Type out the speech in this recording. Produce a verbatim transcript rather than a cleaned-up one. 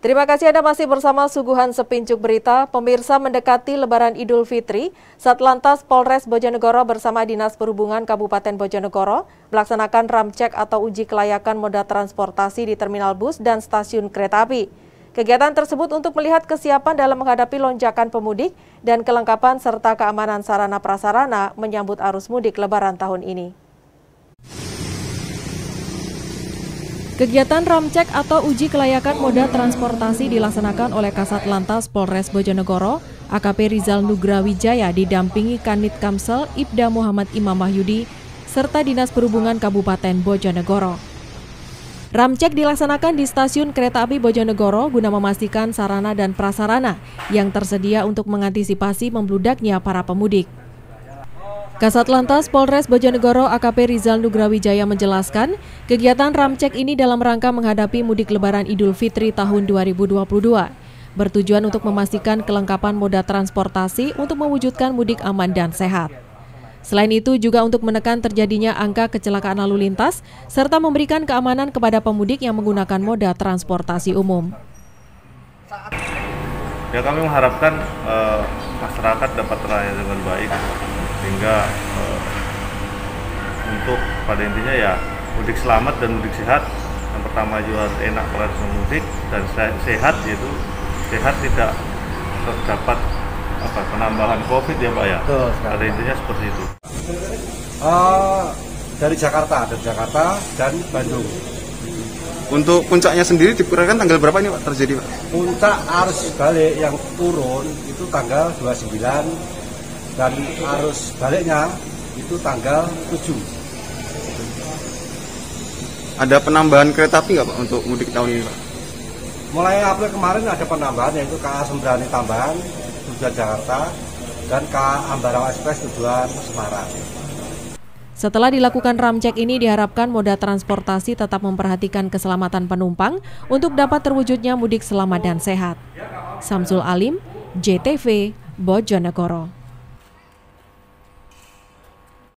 Terima kasih Anda masih bersama Suguhan Sepincuk Berita. Pemirsa, mendekati Lebaran Idul Fitri, Satlantas Polres Bojonegoro bersama Dinas Perhubungan Kabupaten Bojonegoro melaksanakan ramcek atau uji kelayakan moda transportasi di terminal bus dan stasiun kereta api. Kegiatan tersebut untuk melihat kesiapan dalam menghadapi lonjakan pemudik dan kelengkapan serta keamanan sarana prasarana menyambut arus mudik Lebaran tahun ini. Kegiatan ramcek atau uji kelayakan moda transportasi dilaksanakan oleh Kasat Lantas Polres Bojonegoro, A K P Rizal Nugrawijaya didampingi Kanit Kamsel Ibda Muhammad Imam Wahyudi, serta Dinas Perhubungan Kabupaten Bojonegoro. Ramcek dilaksanakan di stasiun kereta api Bojonegoro guna memastikan sarana dan prasarana yang tersedia untuk mengantisipasi membludaknya para pemudik. Kasat Lantas Polres Bojonegoro A K P Rizal Nugrawijaya menjelaskan, kegiatan ramcek ini dalam rangka menghadapi mudik Lebaran Idul Fitri tahun dua ribu dua puluh dua, bertujuan untuk memastikan kelengkapan moda transportasi untuk mewujudkan mudik aman dan sehat. Selain itu juga untuk menekan terjadinya angka kecelakaan lalu lintas, serta memberikan keamanan kepada pemudik yang menggunakan moda transportasi umum. Ya, kami mengharapkan uh, masyarakat dapat terlayani dengan baik, sehingga uh, untuk pada intinya ya mudik selamat dan mudik sehat. Yang pertama juga enak pada mudik dan sehat, yaitu sehat tidak terdapat apa penambahan COVID ya Pak ya. Betul, pada intinya seperti itu. Uh, dari Jakarta, dari Jakarta dan Bandung. Untuk puncaknya sendiri diperkirakan tanggal berapa ini Pak terjadi Pak? Puncak arus balik yang turun itu tanggal dua puluh sembilan dan arus baliknya itu tanggal tujuh. Ada penambahan kereta api nggak Pak untuk mudik tahun ini Pak? Mulai April kemarin ada penambahan, yaitu K A Sembrani tambahan tujuan Jakarta dan K A Ambarawa Express tujuan Semarang. Setelah dilakukan ramcek ini diharapkan moda transportasi tetap memperhatikan keselamatan penumpang untuk dapat terwujudnya mudik selamat dan sehat. Samsul Alim, J T V, Bojonegoro.